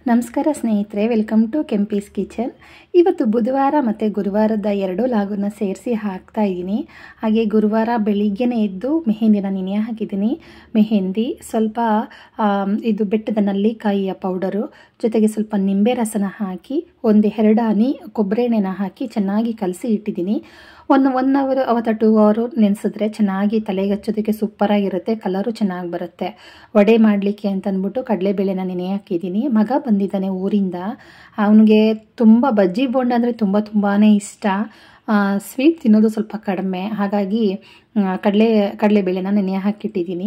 ನಮಸ್ಕಾರ ಸ್ನೇಹಿತರೆ, welcome to Kempee's kitchen. ಇವತ್ತು ಬುಧವಾರ ಮತ್ತು ಗುರುವಾರದ ಎರಡೂ ಲಾಗನ್ನ ಸೇರಿಸಿ ಹಾಕ್ತಾ ಇದ್ದೀನಿ. ಹಾಗೆ ಗುರುವಾರ ಬೆಳಿಗ್ಗೆನೇ ಎದ್ದು ಮೆಹಂದಿನ ನೆನೆ ಹಾಕಿದ್ದೀನಿ. ಮೆಹಂದಿ, ಸ್ವಲ್ಪ ಇದು ಬೆಟ್ಟದ ನಲ್ಲಿಕಾಯಿಯ ಪೌಡರು, ಜೊತೆಗೆ ಸ್ವಲ್ಪ ನಿಂಬೆ ರಸನ ಹಾಕಿ 1-2 ಹನಿ ಕೊಬ್ಬರಿ ಎಣ್ಣೆನ ಹಾಕಿ ಚೆನ್ನಾಗಿ ಕಲಸಿ ಇಟ್ಟಿದ್ದೀನಿ. 1 ಅವರ್ ಅಥವಾ 2 ಅವರ್ ನೆನೆಸಿದ್ರೆ ಚೆನ್ನಾಗಿ ತಲೆಗೆ ಹಚ್ಚೋದಕ್ಕೆ ಸೂಪರಾಗಿರುತ್ತೆ, ಕಲರು ಚೆನ್ನಾಗಿ ಬರುತ್ತೆ. ವಡೆ ಮಾಡಲಿಕ್ಕೆ ಅಂತಂದ್ಬಿಟ್ಟು ಕಡಲೆಬೇಳೆನ ನೆನೆ ಹಾಕಿದ್ದೀನಿ. ಮಗ ಬಂದಿದ್ದಾನೆ ಊರಿಂದ, ಅವನಿಗೆ ತುಂಬ ಬಜ್ಜಿ ಬೋಂಡ ಅಂದರೆ ತುಂಬಾ ಇಷ್ಟ. ಸ್ವೀಟ್ ತಿನ್ನೋದು ಸ್ವಲ್ಪ ಕಡಿಮೆ, ಹಾಗಾಗಿ ಕಡಲೆಬೇಳೆನ ನೆನೆ ಹಾಕಿಟ್ಟಿದ್ದೀನಿ.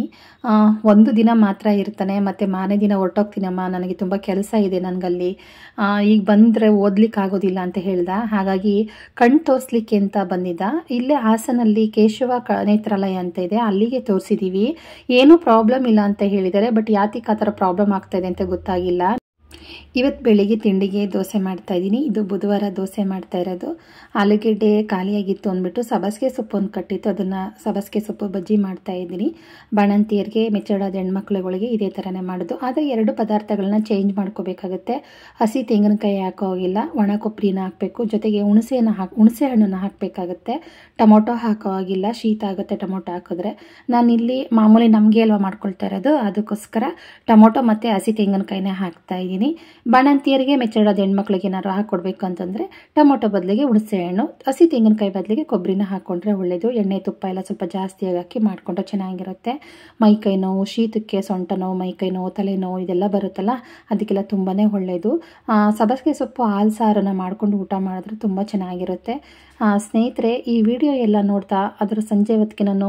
1 ದಿನ ಮಾತ್ರ ಇರ್ತಾನೆ, ಮತ್ತು ಮಾರನೇ ದಿನ ಹೊರಟೋಗ್ತೀನಮ್ಮ, ನನಗೆ ತುಂಬ ಕೆಲಸ ಇದೆ ನನಗಲ್ಲಿ, ಈಗ ಬಂದರೆ ಓದ್ಲಿಕ್ಕಾಗೋದಿಲ್ಲ ಅಂತ ಹೇಳ್ದ. ಹಾಗಾಗಿ ಕಣ್ಣು ತೋರಿಸ್ಲಿಕ್ಕೆ ಅಂತ ಬಂದಿದ್ದ. ಇಲ್ಲೇ ಹಾಸನಲ್ಲಿ ಕೇಶವ ನೇತ್ರಾಲಯ ಅಂತ ಇದೆ, ಅಲ್ಲಿಗೆ ತೋರಿಸಿದ್ದೀವಿ. ಏನೂ ಪ್ರಾಬ್ಲಮ್ ಇಲ್ಲ ಅಂತ ಹೇಳಿದ್ದಾರೆ, ಬಟ್ ಯಾತಿಗೆ ಆ ಥರ ಪ್ರಾಬ್ಲಮ್ ಆಗ್ತಾಯಿದೆ ಅಂತ ಗೊತ್ತಾಗಿಲ್ಲ. ಇವತ್ತು ಬೆಳಿಗ್ಗೆ ತಿಂಡಿಗೆ ದೋಸೆ ಮಾಡ್ತಾ ಇದ್ದೀನಿ. ಇದು ಬುಧವಾರ ದೋಸೆ ಮಾಡ್ತಾ ಇರೋದು. ಆಲೂಗೆಡ್ಡೆ ಖಾಲಿಯಾಗಿತ್ತು ಅಂದ್ಬಿಟ್ಟು ಸಬ್ಬಸಿಗೆ ಸೊಪ್ಪು ಒಂದು ಕಟ್ಟಿತ್ತು, ಅದನ್ನು ಸಬ್ಬಸಿಗೆ ಸೊಪ್ಪು ಬಜ್ಜಿ ಮಾಡ್ತಾ ಇದ್ದೀನಿ. ಬಾಣಂತಿಯರಿಗೆ, ಮೆಚ್ಚಡಾದ ಹೆಣ್ಮಕ್ಳುಗಳಿಗೆ ಇದೇ ಥರನೇ ಮಾಡೋದು. ಆದರೆ 2 ಪದಾರ್ಥಗಳನ್ನ ಚೇಂಜ್ ಮಾಡ್ಕೋಬೇಕಾಗುತ್ತೆ. ಹಸಿ ತೆಂಗಿನಕಾಯಿ ಹಾಕೋ ಹೋಗಿಲ್ಲ, ಒಣ ಕೊಬ್ಬರಿನ ಹಾಕಬೇಕು, ಜೊತೆಗೆ ಹುಣಸೆ ಹಣ್ಣನ್ನು ಹಾಕಬೇಕಾಗುತ್ತೆ. ಟೊಮೊಟೊ ಹಾಕೋ ಆಗಿಲ್ಲ, ಶೀತ ಆಗುತ್ತೆ ಟೊಮೊಟೊ ಹಾಕಿದ್ರೆ. ನಾನಿಲ್ಲಿ ಮಾಮೂಲಿ ನಮಗೆ ಅಲ್ವಾ ಮಾಡ್ಕೊಳ್ತಾ ಇರೋದು, ಅದಕ್ಕೋಸ್ಕರ ಟೊಮೊಟೊ ಮತ್ತು ಹಸಿ ತೆಂಗಿನಕಾಯಿನೇ ಹಾಕ್ತಾ ಇದ್ದೀನಿ. ಬಾಣಂತಿಯರಿಗೆ, ಮೆಚ್ಚಡಾದ ಹೆಣ್ಮಕ್ಳಿಗೆ ಏನಾದ್ರು ಹಾಕ್ಕೊಡ್ಬೇಕು ಅಂತಂದರೆ ಟೊಮೊಟೊ ಬದಲಿಗೆ ಹುಣಸೆ ಹಣ್ಣು, ಹಸಿ ತೆಂಗಿನಕಾಯಿ ಬದಲಿಗೆ ಕೊಬ್ಬರಿನ ಹಾಕ್ಕೊಂಡ್ರೆ ಒಳ್ಳೆಯದು. ಎಣ್ಣೆ ತುಪ್ಪ ಎಲ್ಲ ಸ್ವಲ್ಪ ಜಾಸ್ತಿಯಾಗಿ ಹಾಕಿ ಮಾಡಿಕೊಂಡ್ರೆ ಚೆನ್ನಾಗಿರುತ್ತೆ. ಮೈಕೈ ನೋವು, ಶೀತಕ್ಕೆ, ಸೊಂಟ ನೋವು, ಮೈಕೈ ನೋವು, ತಲೆನೋವು ಇದೆಲ್ಲ ಬರುತ್ತಲ್ಲ, ಅದಕ್ಕೆಲ್ಲ ತುಂಬಾ ಒಳ್ಳೆಯದು. ಸಬ್ಬಸಿಗೆ ಸೊಪ್ಪು ಹಾಲು ಸಾರನ್ನು ಮಾಡಿಕೊಂಡು ಊಟ ಮಾಡಿದ್ರೆ ತುಂಬ ಚೆನ್ನಾಗಿರುತ್ತೆ. ಸ್ನೇಹಿತರೆ, ಈ ವಿಡಿಯೋ ಎಲ್ಲ ನೋಡ್ತಾ ಅದರ ಸಂಜೆ ಹೊತ್ತಿಗೆ ನಾನು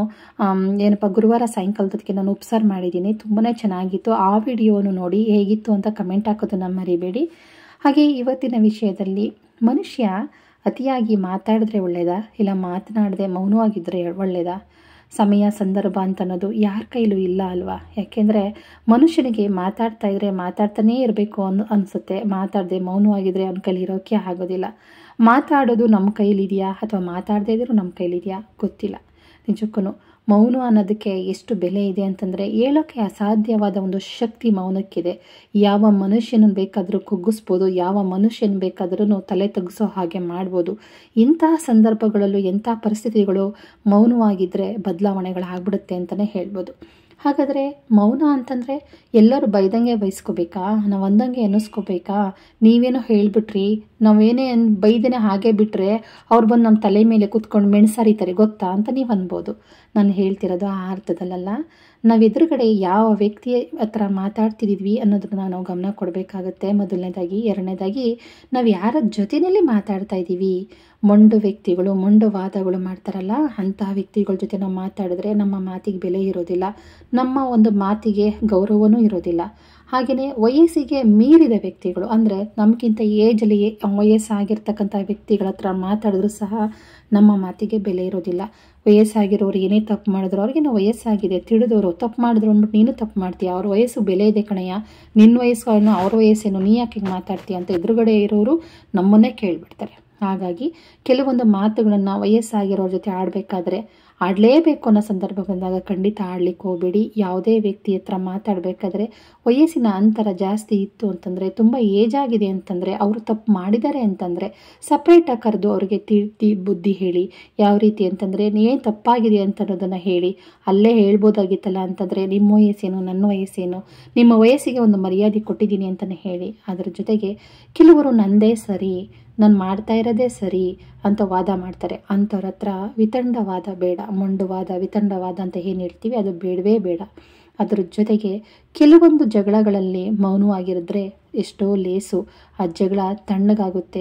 ಗುರುವಾರ ಸಾಯಂಕಾಲದೊತ್ತಿಗೆ ನಾನು ಉಪ್ಸಾರು ಮಾಡಿದ್ದೀನಿ, ತುಂಬಾ ಚೆನ್ನಾಗಿತ್ತು. ಆ ವಿಡಿಯೋನು ನೋಡಿ ಹೇಗಿತ್ತು ಅಂತ ಕಮೆಂಟ್ ಹಾಕೋದನ್ನು ಮರಿಬೇಡಿ. ಹಾಗೆ ಇವತ್ತಿನ ವಿಷಯದಲ್ಲಿ, ಮನುಷ್ಯ ಅತಿಯಾಗಿ ಮಾತಾಡಿದ್ರೆ ಒಳ್ಳೆಯದಾ, ಇಲ್ಲ ಮಾತನಾಡದೆ ಮೌನವಾಗಿದ್ದರೆ ಒಳ್ಳೆಯದಾ? ಸಮಯ ಸಂದರ್ಭ ಅಂತ ಅನ್ನೋದು ಯಾರ ಕೈಲೂ ಇಲ್ಲ ಅಲ್ವಾ? ಯಾಕೆಂದರೆ ಮನುಷ್ಯನಿಗೆ ಮಾತಾಡ್ತಾ ಇದ್ರೆ ಮಾತಾಡ್ತಾನೇ ಇರಬೇಕು ಅನಿಸುತ್ತೆ, ಮಾತಾಡದೆ ಮೌನವಾಗಿದ್ದರೆ ಅವನ ಕೈಲಿ ಇರೋಕ್ಕೆ ಆಗೋದಿಲ್ಲ. ಮಾತಾಡೋದು ನಮ್ಮ ಕೈಲಿದೆಯಾ ಅಥವಾ ಮಾತಾಡದೇ ಇದ್ರೂ ನಮ್ಮ ಕೈಲಿದೆಯಾ ಗೊತ್ತಿಲ್ಲ. ನಿಜಕ್ಕೂ ಮೌನ ಅನ್ನೋದಕ್ಕೆ ಎಷ್ಟು ಬೆಲೆ ಇದೆ ಅಂತಂದರೆ ಹೇಳೋಕ್ಕೆ ಅಸಾಧ್ಯವಾದ ಒಂದು ಶಕ್ತಿ ಮೌನಕ್ಕಿದೆ. ಯಾವ ಮನುಷ್ಯನ ಬೇಕಾದರೂ ಕುಗ್ಗಿಸ್ಬೋದು, ಯಾವ ಮನುಷ್ಯನ ಬೇಕಾದ್ರೂ ತಲೆ ತಗ್ಗಿಸೋ ಹಾಗೆ ಮಾಡ್ಬೋದು. ಇಂತಹ ಸಂದರ್ಭಗಳಲ್ಲೂ ಎಂಥ ಪರಿಸ್ಥಿತಿಗಳು ಮೌನವಾಗಿದ್ದರೆ ಬದಲಾವಣೆಗಳಾಗ್ಬಿಡುತ್ತೆ ಅಂತಲೇ ಹೇಳ್ಬೋದು. ಹಾಗಾದರೆ ಮೌನ ಅಂತಂದರೆ ಎಲ್ಲರೂ ಬೈದಂಗೆ ಬೈಸ್ಕೋಬೇಕಾ, ನಾವು ಅಂದಂಗೆ ಅನ್ನಿಸ್ಕೋಬೇಕಾ? ನೀವೇನೋ ಹೇಳಿಬಿಟ್ರಿ, ನಾವೇನೇ ಬೈದೇನೆ ಹಾಗೆ ಬಿಟ್ಟರೆ ಅವ್ರು ಬಂದು ನಮ್ಮ ತಲೆ ಮೇಲೆ ಕೂತ್ಕೊಂಡು ಮೆಣಸಾರಿತಾರೆ ಗೊತ್ತಾ ಅಂತ ನೀವು ಅನ್ಬೋದು. ನಾನು ಹೇಳ್ತಿರೋದು ಆ ಅರ್ಥದಲ್ಲ. ನಾವು ಎದುರುಗಡೆ ಯಾವ ವ್ಯಕ್ತಿ ಹತ್ರ ಮಾತಾಡ್ತಿದ್ವಿ ಅನ್ನೋದನ್ನ ನಾವು ಗಮನ ಕೊಡಬೇಕಾಗತ್ತೆ ಮೊದಲನೇದಾಗಿ. ಎರಡನೇದಾಗಿ, ನಾವು ಯಾರ ಜೊತೆಯಲ್ಲಿ ಮಾತಾಡ್ತಾ ಇದ್ದೀವಿ. ಮೊಂಡು ವ್ಯಕ್ತಿಗಳು, ಮೊಂಡು ವಾದಗಳು ಮಾಡ್ತಾರಲ್ಲ, ಅಂತಹ ವ್ಯಕ್ತಿಗಳ ಜೊತೆ ನಾವು ಮಾತಾಡಿದ್ರೆ ನಮ್ಮ ಮಾತಿಗೆ ಬೆಲೆ ಇರೋದಿಲ್ಲ, ನಮ್ಮ ಒಂದು ಮಾತಿಗೆ ಗೌರವನೂ ಇರೋದಿಲ್ಲ. ಹಾಗೆಯೇ ವಯಸ್ಸಿಗೆ ಮೀರಿದ ವ್ಯಕ್ತಿಗಳು, ಅಂದರೆ ನಮಗಿಂತ ಏಜಲ್ಲಿ ವಯಸ್ಸಾಗಿರ್ತಕ್ಕಂಥ ವ್ಯಕ್ತಿಗಳ ಹತ್ರ ಮಾತಾಡಿದ್ರೂ ಸಹ ನಮ್ಮ ಮಾತಿಗೆ ಬೆಲೆ ಇರೋದಿಲ್ಲ. ವಯಸ್ಸಾಗಿರೋರು ಏನೇ ತಪ್ಪು ಮಾಡಿದ್ರು, ಅವ್ರಿಗೇನೋ ವಯಸ್ಸಾಗಿದೆ, ತಿಳಿದವರು ತಪ್ಪು ಮಾಡಿದ್ರು ಅಂದ್ಬಿಟ್ಟು ನೀನು ತಪ್ಪು ಮಾಡ್ತೀಯ, ಅವ್ರ ವಯಸ್ಸು ಬೆಲೆ ಇದೆ ಕಣಯ್ಯ, ನಿನ್ನ ವಯಸ್ಸು ಏನೋ ಅವ್ರ ವಯಸ್ಸೇನು, ನೀ ಯಾಕೆ ಮಾತಾಡ್ತೀಯ ಅಂತ ಎದುರುಗಡೆ ಇರೋರು ನಮ್ಮನ್ನೇ ಕೇಳಿಬಿಡ್ತಾರೆ. ಹಾಗಾಗಿ ಕೆಲವೊಂದು ಮಾತುಗಳನ್ನು ವಯಸ್ಸಾಗಿರೋರ ಜೊತೆ ಆಡಬೇಕಾದ್ರೆ ಆಡಲೇಬೇಕು ಅನ್ನೋ ಸಂದರ್ಭ ಬಂದಾಗ ಖಂಡಿತ ಆಡ್ಲಿಕ್ಕೆ ಹೋಗಬೇಡಿ. ಯಾವುದೇ ವ್ಯಕ್ತಿ ಹತ್ರ ಮಾತಾಡಬೇಕಾದ್ರೆ ವಯಸ್ಸಿನ ಅಂತರ ಜಾಸ್ತಿ ಇತ್ತು ಅಂತಂದರೆ, ತುಂಬ ಏಜ್ ಆಗಿದೆ ಅಂತಂದರೆ, ಅವರು ತಪ್ಪು ಮಾಡಿದ್ದಾರೆ ಅಂತಂದರೆ ಸಪ್ರೇಟಾಗಿ ಕರೆದು ಅವ್ರಿಗೆ ತಿರ್ತಿ ಬುದ್ಧಿ ಹೇಳಿ. ಯಾವ ರೀತಿ ಅಂತಂದರೆ, ಏನು ತಪ್ಪಾಗಿದೆ ಅಂತ ಅನ್ನೋದನ್ನು ಹೇಳಿ. ಅಲ್ಲೇ ಹೇಳ್ಬೋದಾಗಿತ್ತಲ್ಲ ಅಂತಂದರೆ, ನಿಮ್ಮ ವಯಸ್ಸೇನು, ನನ್ನ ವಯಸ್ಸೇನು, ನಿಮ್ಮ ವಯಸ್ಸಿಗೆ ಒಂದು ಮರ್ಯಾದೆ ಕೊಟ್ಟಿದ್ದೀನಿ ಅಂತಲೇ ಹೇಳಿ. ಅದರ ಜೊತೆಗೆ ಕೆಲವರು ನಂದೇ ಸರಿ, ನಾನು ಮಾಡ್ತಾ ಇರೋದೇ ಸರಿ ಅಂತ ವಾದ ಮಾಡ್ತಾರೆ. ಅಂಥವ್ರ ಹತ್ರ ವಿತಂಡವಾದ ಬೇಡ, ಮೊಂಡುವಾದ, ವಿತಂಡವಾದ ಅಂತ ಏನು ಹೇಳ್ತೀವಿ ಅದು ಬೇಡವೇ ಬೇಡ. ಅದರ ಜೊತೆಗೆ ಕೆಲವೊಂದು ಜಗಳಗಳಲ್ಲಿ ಮೌನವಾಗಿರಿದ್ರೆ ಎಷ್ಟೋ ಲೇಸು, ಆ ಜಗಳ ತಣ್ಣಗಾಗುತ್ತೆ.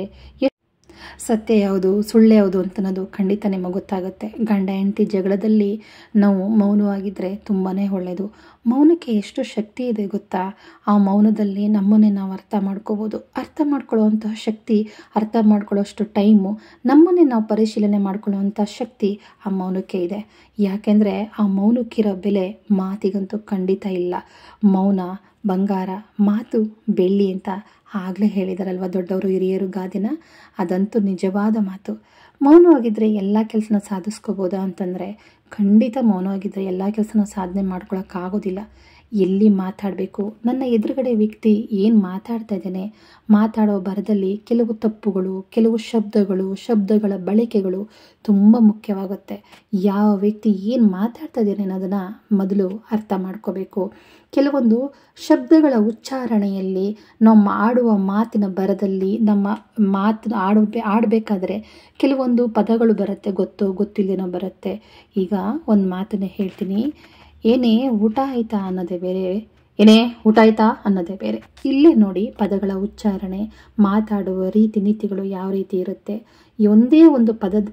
ಸತ್ಯ ಯಾವುದು, ಸುಳ್ಳು ಯಾವುದು ಅಂತನ್ನೋದು ಖಂಡಿತ ನಿಮಗೆ ಗೊತ್ತಾಗುತ್ತೆ. ಗಂಡ ಹೆಂಡತಿ ಜಗಳದಲ್ಲಿ ನಾವು ಮೌನವಾಗಿದ್ದರೆ ತುಂಬಾ ಒಳ್ಳೆಯದು. ಮೌನಕ್ಕೆ ಎಷ್ಟು ಶಕ್ತಿ ಇದೆ ಗೊತ್ತಾ? ಆ ಮೌನದಲ್ಲಿ ನಮ್ಮನ್ನೇ ನಾವು ಅರ್ಥ ಮಾಡ್ಕೋಬೋದು. ಅರ್ಥ ಮಾಡ್ಕೊಳ್ಳೋವಂಥ ಶಕ್ತಿ, ಅರ್ಥ ಮಾಡ್ಕೊಳ್ಳೋಷ್ಟು ಟೈಮು, ನಮ್ಮನ್ನೇ ನಾವು ಪರಿಶೀಲನೆ ಮಾಡ್ಕೊಳ್ಳೋವಂಥ ಶಕ್ತಿ ಆ ಮೌನಕ್ಕೆ ಇದೆ. ಯಾಕೆಂದರೆ ಆ ಮೌನಕ್ಕಿರೋ ಬೆಲೆ ಮಾತಿಗಂತೂ ಖಂಡಿತ ಇಲ್ಲ. ಮೌನ ಬಂಗಾರ, ಮಾತು ಬೆಳ್ಳಿ ಅಂತ ಆಗಲೇ ಹೇಳಿದಾರಲ್ವ ದೊಡ್ಡವರು ಹಿರಿಯರು ಗಾದೆನ. ಅದಂತೂ ನಿಜವಾದ ಮಾತು. ಮೌನವಾಗಿದ್ದರೆ ಎಲ್ಲ ಕೆಲಸನ ಸಾಧಿಸ್ಕೋಬೋದಾ ಅಂತಂದರೆ ಖಂಡಿತ ಮೌನವಾಗಿದ್ದರೆ ಎಲ್ಲ ಕೆಲಸನ ಸಾಧನೆ ಮಾಡ್ಕೊಳಕ್ಕಾಗೋದಿಲ್ಲ. ಎಲ್ಲಿ ಮಾತಾಡಬೇಕು, ನನ್ನ ಎದುರುಗಡೆ ವ್ಯಕ್ತಿ ಏನು ಮಾತಾಡ್ತಾ ಇದ್ದಾನೆ, ಮಾತಾಡೋ ಬರದಲ್ಲಿ ಕೆಲವು ತಪ್ಪುಗಳು, ಕೆಲವು ಶಬ್ದಗಳ ಬಳಕೆಗಳು ತುಂಬ ಮುಖ್ಯವಾಗುತ್ತೆ. ಯಾವ ವ್ಯಕ್ತಿ ಏನು ಮಾತಾಡ್ತಾ ಇದ್ದಾನೆ ಅನ್ನೋದನ್ನು ಮೊದಲು ಅರ್ಥ ಮಾಡ್ಕೋಬೇಕು. ಕೆಲವೊಂದು ಶಬ್ದಗಳ ಉಚ್ಚಾರಣೆಯಲ್ಲಿ ನಾವು ಆಡುವ ಮಾತಿನ ಬರದಲ್ಲಿ ನಮ್ಮ ಆಡಬೇಕಾದ್ರೆ ಕೆಲವೊಂದು ಪದಗಳು ಬರುತ್ತೆ, ಗೊತ್ತಿಲ್ಲದೇನೋ ಬರುತ್ತೆ. ಈಗ ಒಂದು ಮಾತನ್ನೇ ಹೇಳ್ತೀನಿ, ಏನೇ ಊಟ ಆಯ್ತಾ ಅನ್ನೋದೇ ಬೇರೆ, ಏನೇ ಊಟ ಆಯ್ತಾ ಅನ್ನೋದೇ ಬೇರೆ. ಇಲ್ಲೇ ನೋಡಿ ಪದಗಳ ಉಚ್ಚಾರಣೆ, ಮಾತಾಡುವ ರೀತಿ ನೀತಿಗಳು ಯಾವ ರೀತಿ ಇರುತ್ತೆ. ಒಂದೇ ಒಂದು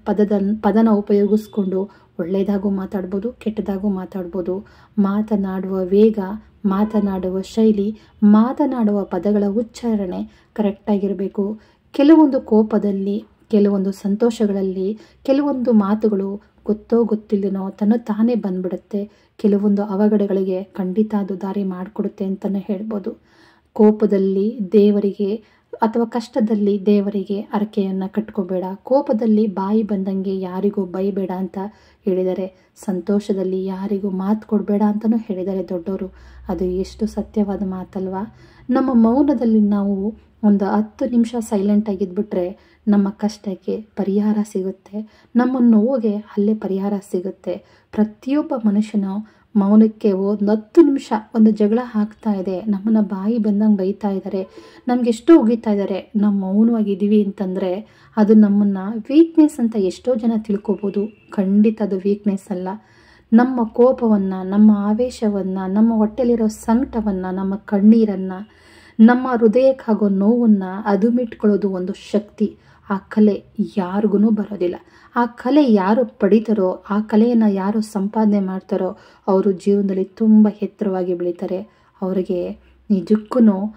ಪದನ ಉಪಯೋಗಿಸ್ಕೊಂಡು ಒಳ್ಳೆಯದಾಗೂ ಮಾತಾಡ್ಬೋದು, ಕೆಟ್ಟದಾಗೂ ಮಾತಾಡ್ಬೋದು. ಮಾತನಾಡುವ ವೇಗ, ಮಾತನಾಡುವ ಶೈಲಿ, ಮಾತನಾಡುವ ಪದಗಳ ಉಚ್ಚಾರಣೆ ಕರೆಕ್ಟಾಗಿರಬೇಕು. ಕೆಲವೊಂದು ಕೋಪದಲ್ಲಿ, ಕೆಲವೊಂದು ಸಂತೋಷಗಳಲ್ಲಿ, ಕೆಲವೊಂದು ಮಾತುಗಳು ಗೊತ್ತಿಲ್ಲದೇನೋ ತಾನೇ ಬಂದ್ಬಿಡುತ್ತೆ. ಕೆಲವೊಂದು ಅವಘಡಗಳಿಗೆ ಖಂಡಿತ ಅದು ದಾರಿ ಮಾಡಿಕೊಡುತ್ತೆ ಅಂತಲೇ ಹೇಳ್ಬೋದು. ಕೋಪದಲ್ಲಿ ದೇವರಿಗೆ ಅಥವಾ ಕಷ್ಟದಲ್ಲಿ ದೇವರಿಗೆ ಹರಕೆಯನ್ನು ಕಟ್ಕೋಬೇಡ, ಕೋಪದಲ್ಲಿ ಬಾಯಿ ಬಂದಂಗೆ ಯಾರಿಗೂ ಬೈಬೇಡ ಅಂತ ಹೇಳಿದ್ದಾರೆ. ಸಂತೋಷದಲ್ಲಿ ಯಾರಿಗೂ ಮಾತು ಕೊಡಬೇಡ ಅಂತಲೂ ಹೇಳಿದ್ದಾರೆ ದೊಡ್ಡವರು. ಅದು ಎಷ್ಟು ಸತ್ಯವಾದ ಮಾತಲ್ವಾ. ನಮ್ಮ ಮೌನದಲ್ಲಿ ನಾವು ಒಂದು 10 ನಿಮಿಷ ಸೈಲೆಂಟ್ ಆಗಿದ್ಬಿಟ್ರೆ ನಮ್ಮ ಕಷ್ಟಕ್ಕೆ ಪರಿಹಾರ ಸಿಗುತ್ತೆ, ನಮ್ಮ ನೋವಿಗೆ ಅಲ್ಲೇ ಪರಿಹಾರ ಸಿಗುತ್ತೆ. ಪ್ರತಿಯೊಬ್ಬ ಮನುಷ್ಯನು ಮೌನಕ್ಕೆ ಒಂದು 10 ನಿಮಿಷ, ಒಂದು ಜಗಳ ಆಗ್ತಾ ಇದೆ, ನಮ್ಮನ್ನು ಬಾಯಿ ಬಂದಂಗೆ ಬೈತಾ ಇದ್ದಾರೆ, ನಮ್ಗೆ ಎಷ್ಟೋ ಉಗಿತಾ ಇದ್ದಾರೆ, ನಾವು ಮೌನವಾಗಿದ್ದೀವಿ ಅಂತಂದರೆ ಅದು ನಮ್ಮನ್ನು ವೀಕ್ನೆಸ್ ಅಂತ ಎಷ್ಟೋ ಜನ ತಿಳ್ಕೊಬೋದು. ಖಂಡಿತ ಅದು ವೀಕ್ನೆಸ್ ಅಲ್ಲ. ನಮ್ಮ ಕೋಪವನ್ನು, ನಮ್ಮ ಆವೇಶವನ್ನು, ನಮ್ಮ ಹೊಟ್ಟೆಲಿರೋ ಸಂಕಟವನ್ನು, ನಮ್ಮ ಕಣ್ಣೀರನ್ನು, ನಮ್ಮ ಹೃದಯಕ್ಕಾಗೋ ನೋವನ್ನು ಅದುಮಿಟ್ಕೊಳ್ಳೋದು ಒಂದು ಶಕ್ತಿ. ಆ ಕಲೆ ಯಾರಿಗೂ ಬರೋದಿಲ್ಲ. ಆ ಕಲೆ ಯಾರು ಪಡಿತಾರೋ, ಆ ಕಲೆಯನ್ನು ಯಾರು ಸಂಪಾದನೆ ಮಾಡ್ತಾರೋ ಅವರು ಜೀವನದಲ್ಲಿ ತುಂಬ ಎತ್ತರವಾಗಿ ಬೆಳೀತಾರೆ. ಅವರಿಗೆ ನಿಜಕ್ಕೂ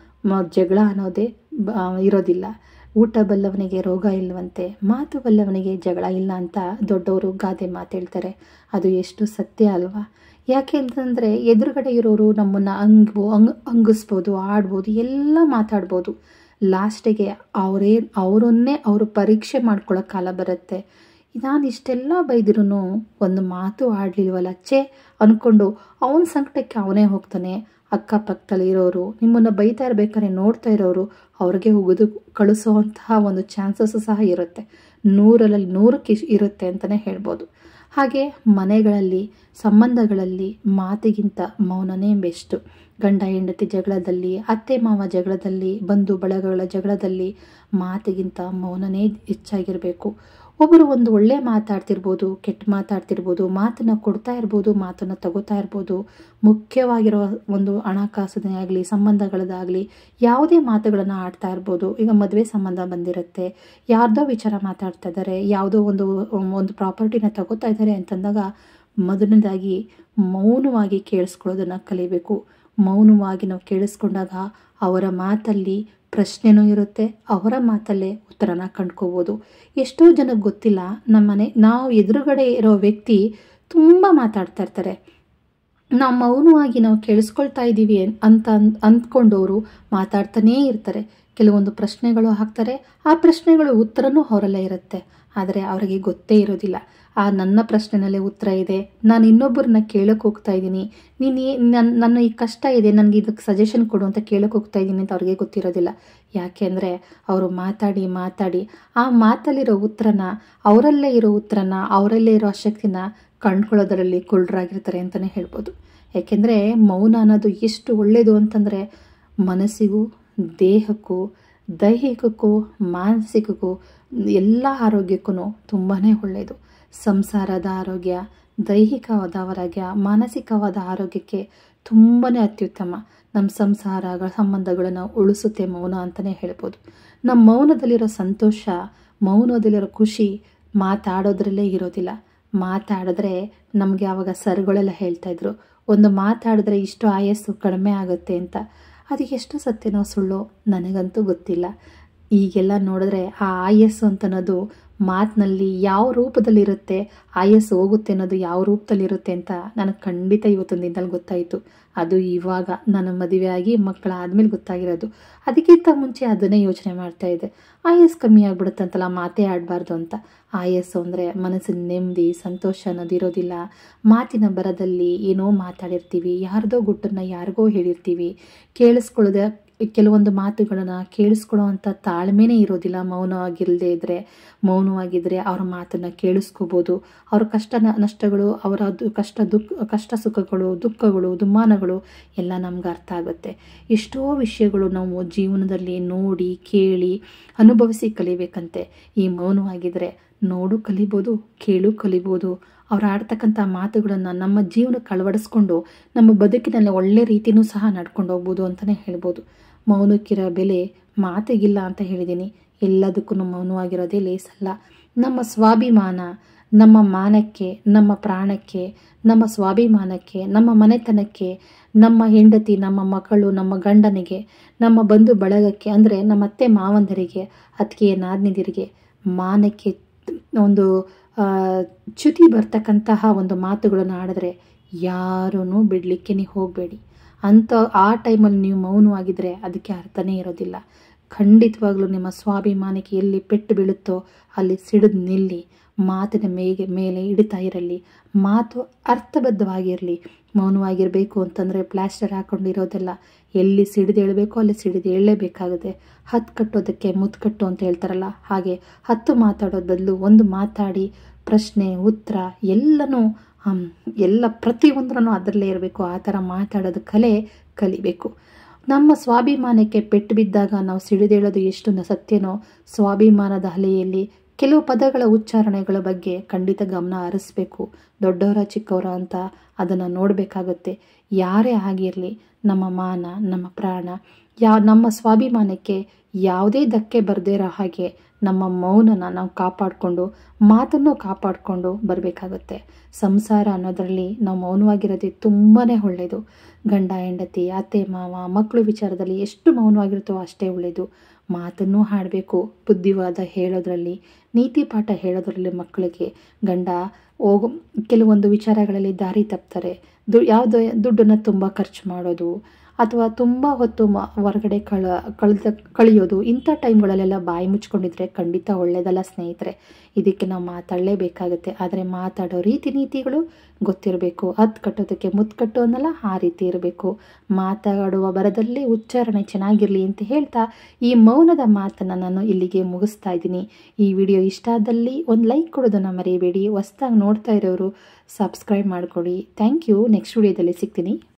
ಜಗಳ ಅನ್ನೋದೇ ಇರೋದಿಲ್ಲ. ಊಟ ಬಲ್ಲವನಿಗೆ ರೋಗ ಇಲ್ಲವಂತೆ, ಮಾತು ಬಲ್ಲವನಿಗೆ ಜಗಳ ಇಲ್ಲ ಅಂತ ದೊಡ್ಡವರು ಗಾದೆ ಮಾತೇಳ್ತಾರೆ. ಅದು ಎಷ್ಟು ಸತ್ಯ ಅಲ್ವಾ. ಯಾಕೆ ಅಂತಂದರೆ ಎದುರುಗಡೆ ಇರೋರು ನಮ್ಮನ್ನು ಅಂಗಿಸ್ಬೋದು, ಆಡ್ಬೋದು, ಎಲ್ಲ ಮಾತಾಡ್ಬೋದು. ಲಾಸ್ಟಿಗೆ ಅವರನ್ನೇ ಅವರು ಪರೀಕ್ಷೆ ಮಾಡ್ಕೊಳ್ಳೋ ಕಾಲ ಬರುತ್ತೆ. ನಾನು ಇಷ್ಟೆಲ್ಲ ಬೈದಿರೂ ಒಂದು ಮಾತು ಆಡಲಿಲ್ವಲ್ಲ ಛೇ ಅಂದ್ಕೊಂಡು ಅವನ ಸಂಕಟಕ್ಕೆ ಅವನೇ ಹೋಗ್ತಾನೆ. ಅಕ್ಕಪಕ್ಕದಲ್ಲಿ ಇರೋರು, ನಿಮ್ಮನ್ನು ಬೈತಾ ಇರ್ಬೇಕಾದ್ರೆ ನೋಡ್ತಾ ಇರೋರು ಅವ್ರಿಗೆ ಉಗಿದು ಕಳಿಸೋವಂತಹ ಒಂದು ಚಾನ್ಸಸ್ ಸಹ ಇರುತ್ತೆ. 100ರಲ್ಲಿ 100ಕ್ಕೆ ಇರುತ್ತೆ ಅಂತಲೇ ಹೇಳ್ಬೋದು. ಹಾಗೆ ಮನೆಗಳಲ್ಲಿ, ಸಂಬಂಧಗಳಲ್ಲಿ ಮಾತಿಗಿಂತ ಮೌನನೇ ಬೆಸ್ಟು. ಗಂಡ ಹೆಂಡತಿ ಜಗಳದಲ್ಲಿ, ಅತ್ತೆ ಮಾವ ಜಗಳದಲ್ಲಿ, ಬಂಧು ಬಳಗಗಳ ಜಗಳದಲ್ಲಿ ಮಾತಿಗಿಂತ ಮೌನನೇ ಹೆಚ್ಚಾಗಿರಬೇಕು. ಒಬ್ಬರು ಒಂದು ಒಳ್ಳೆ ಮಾತಾಡ್ತಿರ್ಬೋದು, ಕೆಟ್ಟ ಮಾತಾಡ್ತಿರ್ಬೋದು, ಮಾತನ್ನು ಕೊಡ್ತಾ ಇರ್ಬೋದು, ಮಾತನ್ನು ತಗೋತಾ ಇರ್ಬೋದು. ಮುಖ್ಯವಾಗಿರೋ ಒಂದು ಹಣಕಾಸದೇ ಆಗಲಿ, ಸಂಬಂಧಗಳದ್ದಾಗಲಿ ಯಾವುದೇ ಮಾತುಗಳನ್ನು ಆಡ್ತಾ ಇರ್ಬೋದು. ಈಗ ಮದುವೆ ಸಂಬಂಧ ಬಂದಿರುತ್ತೆ, ಯಾರ್ದೋ ವಿಚಾರ ಮಾತಾಡ್ತಾ ಇದ್ದಾರೆ, ಯಾವುದೋ ಒಂದು ಪ್ರಾಪರ್ಟಿನ ತಗೋತಾ ಇದ್ದಾರೆ ಅಂತಂದಾಗ ಮೊದಲನೇದಾಗಿ ಮೌನವಾಗಿ ಕೇಳಿಸ್ಕೊಳ್ಳೋದನ್ನು ಕಲಿಬೇಕು. ಮೌನವಾಗಿ ನಾವು ಕೇಳಿಸ್ಕೊಂಡಾಗ ಅವರ ಮಾತಲ್ಲಿ ಪ್ರಶ್ನೆನೂ ಇರುತ್ತೆ, ಅವರ ಮಾತಲ್ಲೇ ಉತ್ತರನ ಕಂಡ್ಕೋಬೋದು. ಎಷ್ಟೋ ಜನಕ್ಕೆ ಗೊತ್ತಿಲ್ಲ, ನಾವು ಎದುರುಗಡೆ ಇರೋ ವ್ಯಕ್ತಿ ತುಂಬ ಮಾತಾಡ್ತಾ ಇರ್ತಾರೆ, ನಾವು ಮೌನವಾಗಿ ನಾವು ಕೇಳಿಸ್ಕೊಳ್ತಾ ಇದ್ದೀವಿ ಅಂತ ಅಂದ್ಕೊಂಡವರು ಮಾತಾಡ್ತಾನೇ ಇರ್ತಾರೆ. ಕೆಲವೊಂದು ಪ್ರಶ್ನೆಗಳು ಹಾಕ್ತಾರೆ, ಆ ಪ್ರಶ್ನೆಗಳು ಉತ್ತರನೂ ಅವರಲ್ಲೇ ಇರುತ್ತೆ. ಆದರೆ ಅವರಿಗೆ ಗೊತ್ತೇ ಇರೋದಿಲ್ಲ ನನ್ನ ಪ್ರಶ್ನೆನಲ್ಲೇ ಉತ್ತರ ಇದೆ, ನಾನು ಇನ್ನೊಬ್ಬರನ್ನ ಕೇಳೋಕೆ ಹೋಗ್ತಾ ಇದ್ದೀನಿ, ನನ್ನ ಈ ಕಷ್ಟ ಇದೆ, ನನಗೆ ಇದಕ್ಕೆ ಸಜೆಷನ್ ಕೊಡು ಅಂತ ಕೇಳೋಕೆ ಹೋಗ್ತಾ ಇದ್ದೀನಿ ಅಂತ ಅವ್ರಿಗೆ ಗೊತ್ತಿರೋದಿಲ್ಲ. ಯಾಕೆ ಅಂದರೆ ಅವರು ಮಾತಾಡಿ ಆ ಮಾತಲ್ಲಿರೋ ಉತ್ತರನ, ಅವರಲ್ಲೇ ಇರೋ ಉತ್ತರನ, ಅವರಲ್ಲೇ ಇರೋ ಶಕ್ತಿನ ಕಂಡ್ಕೊಳ್ಳೋದರಲ್ಲಿ ಕುರುಡರಾಗಿರ್ತಾರೆ ಅಂತಲೇ ಹೇಳ್ಬೋದು. ಯಾಕೆಂದರೆ ಮೌನ ಅನ್ನೋದು ಎಷ್ಟು ಒಳ್ಳೆಯದು ಅಂತಂದರೆ ಮನಸ್ಸಿಗೂ, ದೇಹಕ್ಕೂ, ದೈಹಿಕಕ್ಕೂ, ಮಾನಸಿಕಕ್ಕೂ, ಎಲ್ಲ ಆರೋಗ್ಯಕ್ಕೂ ತುಂಬಾ ಒಳ್ಳೆಯದು. ಸಂಸಾರದ ಆರೋಗ್ಯ, ದೈಹಿಕವಾದ ಆರೋಗ್ಯ, ಮಾನಸಿಕವಾದ ಆರೋಗ್ಯಕ್ಕೆ ತುಂಬಾ ಅತ್ಯುತ್ತಮ. ನಮ್ಮ ಸಂಬಂಧಗಳನ್ನು ಉಳಿಸುತ್ತೆ ಮೌನ ಅಂತಲೇ ಹೇಳ್ಬೋದು. ನಮ್ಮ ಮೌನದಲ್ಲಿರೋ ಸಂತೋಷ, ಮೌನದಲ್ಲಿರೋ ಖುಷಿ ಮಾತಾಡೋದ್ರಲ್ಲೇ ಇರೋದಿಲ್ಲ. ಮಾತಾಡಿದ್ರೆ ನಮಗೆ ಆವಾಗ ಸರ್ಗಳೆಲ್ಲ ಹೇಳ್ತಾಯಿದ್ರು, ಒಂದು ಮಾತಾಡಿದ್ರೆ ಇಷ್ಟು ಆಯಸ್ಸು ಕಡಿಮೆ ಆಗುತ್ತೆ ಅಂತ. ಅದು ಎಷ್ಟು ಸತ್ಯನೋ ಸುಳ್ಳೋ ನನಗಂತೂ ಗೊತ್ತಿಲ್ಲ. ಈಗೆಲ್ಲ ನೋಡಿದ್ರೆ ಆ ಆಯಸ್ಸು ಅಂತ ಅನ್ನೋದು ಮಾತಿನಲ್ಲಿ ಯಾವ ರೂಪದಲ್ಲಿರುತ್ತೆ, ಆಯಸ್ಸು ಹೋಗುತ್ತೆ ಅನ್ನೋದು ಯಾವ ರೂಪದಲ್ಲಿರುತ್ತೆ ಅಂತ ನನಗೆ ಖಂಡಿತ ಇವತ್ತೊಂದು ದಿನದಲ್ಲಿ ಗೊತ್ತಾಯಿತು. ಅದು ಇವಾಗ ನಾನು ಮದುವೆ ಆಗಿ ಮಕ್ಕಳಾದ್ಮೇಲೆ ಗೊತ್ತಾಗಿರೋದು. ಅದಕ್ಕಿಂತ ಮುಂಚೆ ಅದನ್ನೇ ಯೋಚನೆ ಮಾಡ್ತಾ ಇದ್ದೆ, ಆಯಸ್ಸು ಕಮ್ಮಿ ಆಗ್ಬಿಡುತ್ತಂತಲ್ಲ, ಮಾತೇ ಆಡಬಾರ್ದು ಅಂತ. ಆಯಸ್ಸು ಅಂದರೆ ಮನಸ್ಸಿನ ನೆಮ್ಮದಿ, ಸಂತೋಷ ಅನ್ನೋದು ಇರೋದಿಲ್ಲ. ಮಾತಿನ ಬರದಲ್ಲಿ ಏನೋ ಮಾತಾಡಿರ್ತೀವಿ, ಯಾರ್ದೋ ಗುಟ್ಟನ್ನು ಯಾರಿಗೋ ಹೇಳಿರ್ತೀವಿ, ಕೇಳಿಸ್ಕೊಳ್ಳದೆ ಕೆಲವೊಂದು ಮಾತುಗಳನ್ನು ಕೇಳಿಸ್ಕೊಳ್ಳೋ ಅಂಥ ತಾಳ್ಮೆನೇ ಇರೋದಿಲ್ಲ. ಮೌನವಾಗಿದ್ದರೆ ಅವ್ರ ಮಾತನ್ನು ಕೇಳಿಸ್ಕೋಬೋದು. ಅವ್ರ ನಷ್ಟಗಳು, ಅವರ ಕಷ್ಟ ಸುಖಗಳು, ದುಃಖಗಳು, ದುಮ್ಮಾನಗಳು ಎಲ್ಲ ನಮ್ಗೆ ಅರ್ಥ ಆಗುತ್ತೆ. ಎಷ್ಟೋ ವಿಷಯಗಳು ನಾವು ಜೀವನದಲ್ಲಿ ನೋಡಿ ಕೇಳಿ ಅನುಭವಿಸಿ ಕಲಿಬೇಕಂತೆ. ಈ ಮೌನವಾಗಿದ್ದರೆ ನೋಡು ಕಲಿಬೋದು, ಕೇಳು ಕಲಿಬೋದು. ಅವ್ರು ಆಡ್ತಕ್ಕಂಥ ಮಾತುಗಳನ್ನು ನಮ್ಮ ಜೀವನಕ್ಕೆ ಅಳವಡಿಸ್ಕೊಂಡು ನಮ್ಮ ಬದುಕಿನಲ್ಲಿ ಒಳ್ಳೆ ರೀತಿಯೂ ಸಹ ನಡ್ಕೊಂಡು ಹೋಗ್ಬೋದು ಅಂತಲೇ ಹೇಳ್ಬೋದು. ಮೌನಕ್ಕಿರೋ ಬೆಲೆ ಮಾತಿಗಿಲ್ಲ ಅಂತ ಹೇಳಿದ್ದೀನಿ. ಎಲ್ಲದಕ್ಕೂ ಮೌನವಾಗಿರೋದೇ ಲೇಸಲ್ಲ. ನಮ್ಮ ಸ್ವಾಭಿಮಾನ, ನಮ್ಮ ಮಾನಕ್ಕೆ, ನಮ್ಮ ಪ್ರಾಣಕ್ಕೆ, ನಮ್ಮ ಸ್ವಾಭಿಮಾನಕ್ಕೆ, ನಮ್ಮ ಮನೆತನಕ್ಕೆ, ನಮ್ಮ ಹೆಂಡತಿ, ನಮ್ಮ ಮಕ್ಕಳು, ನಮ್ಮ ಗಂಡನಿಗೆ, ನಮ್ಮ ಬಂಧು ಬಳಗಕ್ಕೆ, ಅಂದರೆ ನಮ್ಮ ಅತ್ತೆ ಮಾವಂದರಿಗೆ, ಅತ್ತಿಗೆ ನಾದಿನಿಯರಿಗೆ ಮಾನಕ್ಕೆ ಒಂದು ಚ್ಯುತಿ ಬರ್ತಕ್ಕಂತಹ ಒಂದು ಮಾತುಗಳನ್ನು ಆಡಿದ್ರೆ ಯಾರೂ ಬಿಡಲಿಕ್ಕೆ ನೀವು ಹೋಗಬೇಡಿ. ಆ ಟೈಮಲ್ಲಿ ನೀವು ಮೌನವಾಗಿದ್ದರೆ ಅದಕ್ಕೆ ಅರ್ಥನೇ ಇರೋದಿಲ್ಲ. ಖಂಡಿತವಾಗ್ಲೂ ನಿಮ್ಮ ಸ್ವಾಭಿಮಾನಕ್ಕೆ ಎಲ್ಲಿ ಪೆಟ್ಟು ಬೀಳುತ್ತೋ ಅಲ್ಲಿ ಸಿಡಿದು ನಿಲ್ಲಿ. ಮಾತಿನ ಮೇಲೆ ಹಿಡಿತಾ ಇರಲಿ, ಮಾತು ಅರ್ಥಬದ್ಧವಾಗಿರಲಿ. ಮೌನವಾಗಿರಬೇಕು ಅಂತಂದರೆ ಪ್ಲಾಸ್ಟರ್ ಹಾಕ್ಕೊಂಡಿರೋದೆಲ್ಲ. ಎಲ್ಲಿ ಸಿಡಿದು ಹೇಳಬೇಕೋ ಅಲ್ಲಿ ಸಿಡಿದು ಹೇಳಲೇಬೇಕಾಗುತ್ತೆ. ಹತ್ತು ಕಟ್ಟೋದಕ್ಕೆ ಮುತ್ತು ಕಟ್ಟು ಅಂತ ಹೇಳ್ತಾರಲ್ಲ, ಹಾಗೆ 10 ಮಾತಾಡೋದು ಬದಲು 1 ಮಾತಾಡಿ ಪ್ರಶ್ನೆ ಉತ್ತರ ಎಲ್ಲ ಪ್ರತಿಯೊಂದರನ್ನು ಅದರಲ್ಲೇ ಇರಬೇಕು. ಆ ಥರ ಮಾತಾಡೋದು ಕಲಿಬೇಕು. ನಮ್ಮ ಸ್ವಾಭಿಮಾನಕ್ಕೆ ಪೆಟ್ಟು ಬಿದ್ದಾಗ ನಾವು ಸಿಡಿದೇಳೋದು ಎಷ್ಟು ಸತ್ಯನೋ, ಸ್ವಾಭಿಮಾನದ ಅಲೆಯಲ್ಲಿ ಕೆಲವು ಪದಗಳ ಉಚ್ಚಾರಣೆಗಳ ಬಗ್ಗೆ ಖಂಡಿತ ಗಮನ ಹರಿಸ್ಬೇಕು. ದೊಡ್ಡವರ ಚಿಕ್ಕವರ ಅಂತ ಅದನ್ನು ನೋಡಬೇಕಾಗುತ್ತೆ. ಯಾರೇ ಆಗಿರಲಿ, ನಮ್ಮ ಮಾನ, ನಮ್ಮ ಪ್ರಾಣ, ನಮ್ಮ ಸ್ವಾಭಿಮಾನಕ್ಕೆ ಯಾವುದೇ ಧಕ್ಕೆ ಬರದೇ ಇರೋ ಹಾಗೆ ನಮ್ಮ ಮೌನನ ನಾವು ಕಾಪಾಡಿಕೊಂಡು, ಮಾತನ್ನು ಕಾಪಾಡಿಕೊಂಡು ಬರಬೇಕಾಗುತ್ತೆ. ಸಂಸಾರ ಅನ್ನೋದರಲ್ಲಿ ನಾವು ಮೌನವಾಗಿರೋದು ತುಂಬಾ ಒಳ್ಳೆಯದು. ಗಂಡ ಹೆಂಡತಿ, ಅತ್ತೆ ಮಾವ, ಮಕ್ಕಳು ವಿಚಾರದಲ್ಲಿ ಎಷ್ಟು ಮೌನವಾಗಿರುತ್ತೋ ಅಷ್ಟೇ ಒಳ್ಳೆಯದು. ಮಾತನ್ನು ಹಾಡಬೇಕು. ಬುದ್ಧಿವಾದ ಹೇಳೋದ್ರಲ್ಲಿ, ನೀತಿ ಪಾಠ ಹೇಳೋದ್ರಲ್ಲಿ ಮಕ್ಕಳಿಗೆ. ಗಂಡ ಕೆಲವೊಂದು ವಿಚಾರಗಳಲ್ಲಿ ದಾರಿ ತಪ್ತಾರೆ, ಯಾವುದೋ ದುಡ್ಡನ್ನು ತುಂಬ ಖರ್ಚು ಮಾಡೋದು ಅಥವಾ ತುಂಬ ಹೊತ್ತು ಹೊರಗಡೆ ಕಳೆಯೋದು, ಇಂಥ ಟೈಮ್ಗಳಲ್ಲೆಲ್ಲ ಬಾಯಿ ಮುಚ್ಕೊಂಡಿದ್ರೆ ಖಂಡಿತ ಒಳ್ಳೆಯದಲ್ಲ ಸ್ನೇಹಿತರೆ. ಇದಕ್ಕೆ ನಾವು ಮಾತಾಡಲೇಬೇಕಾಗುತ್ತೆ. ಆದರೆ ಮಾತಾಡೋ ರೀತಿ ನೀತಿಗಳು ಗೊತ್ತಿರಬೇಕು. ಅದು ಕಟ್ಟೋದಕ್ಕೆ ಮುತ್ತು ಕಟ್ಟು ಅನ್ನಲ್ಲ, ಆ ರೀತಿ ಇರಬೇಕು. ಮಾತಾಡುವ ಬರದಲ್ಲಿ ಉಚ್ಚಾರಣೆ ಚೆನ್ನಾಗಿರಲಿ ಅಂತ ಹೇಳ್ತಾ ಈ ಮೌನದ ಮಾತನ್ನು ನಾನು ಇಲ್ಲಿಗೆ ಮುಗಿಸ್ತಾ ಇದ್ದೀನಿ. ಈ ವಿಡಿಯೋ ಇಷ್ಟ ಆದಲ್ಲಿ ಒಂದು ಲೈಕ್ ಕೊಡೋದನ್ನು ಮರೆಯಬೇಡಿ. ಹೊಸದಾಗಿ ನೋಡ್ತಾ ಇರೋರು ಸಬ್ಸ್ಕ್ರೈಬ್ ಮಾಡ್ಕೊಳ್ಳಿ. Thank you. ನೆಕ್ಸ್ಟ್ ವಿಡಿಯೋದಲ್ಲಿ ಸಿಗ್ತೀನಿ.